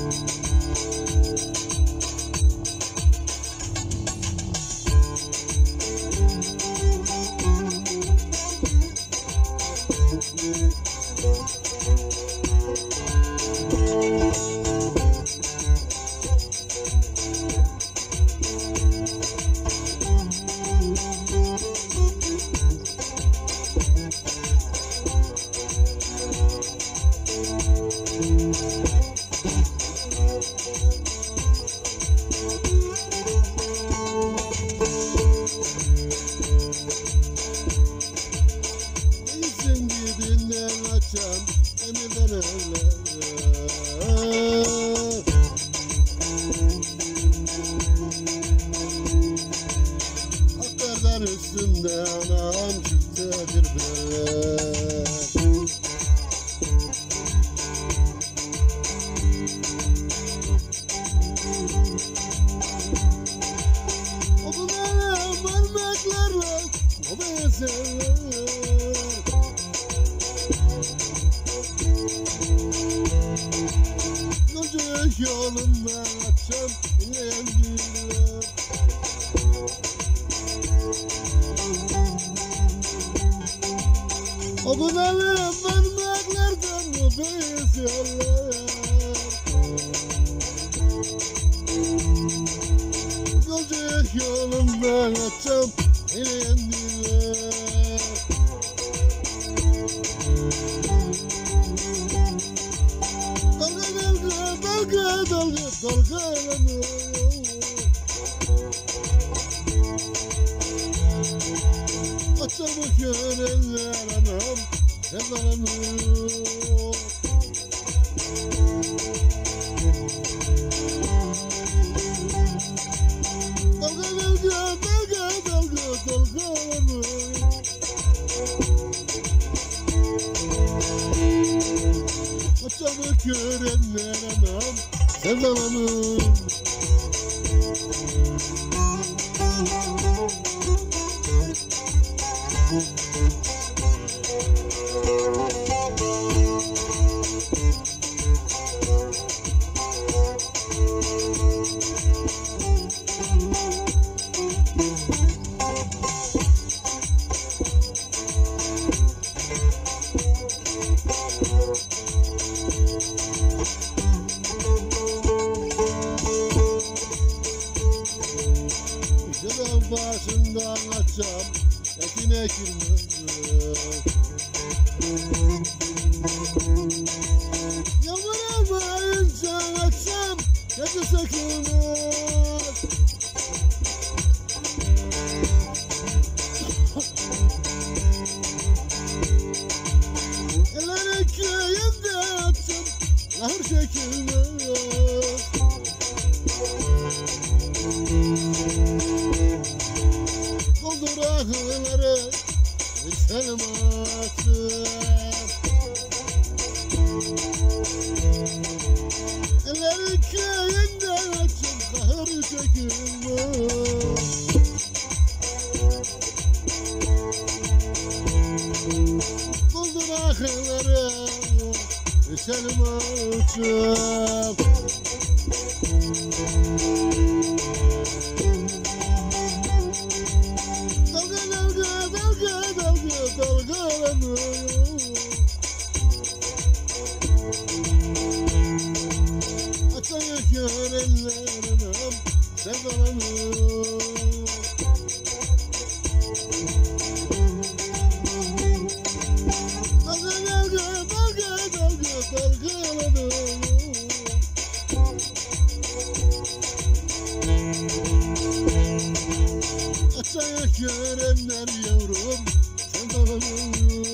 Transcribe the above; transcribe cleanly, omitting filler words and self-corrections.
Denizin dibinden açan emirden eller. Aklardan üstünde anam çiftedir beller. O bunlara parmaklarla o benzeler. Yolculuk yolundan açan dinleyen güller. O bunlara parmaklardan o benzeler. Yolculuk yolundan açan dinleyen güller. Dalga dalgalanıyor. Açamık görenler anam sevdalanıyor. Dalgalanıyor. Açamık görenler anam sevdalanır. Geceden başından açam ekine kirmez. Yağmuramayınca açam gece sökülmez. Elleri köyünde açam ahır çekilmez. Doldur ahıları içelim atım. Elleri köyünde açım kahır çekilmez. Doldur ahıları içelim atım. Dalgalanıyor. Açayık görenler anam sevdalanıyor. Dalgalanıyor. Açayık görenler yavrum sevdalanıyor.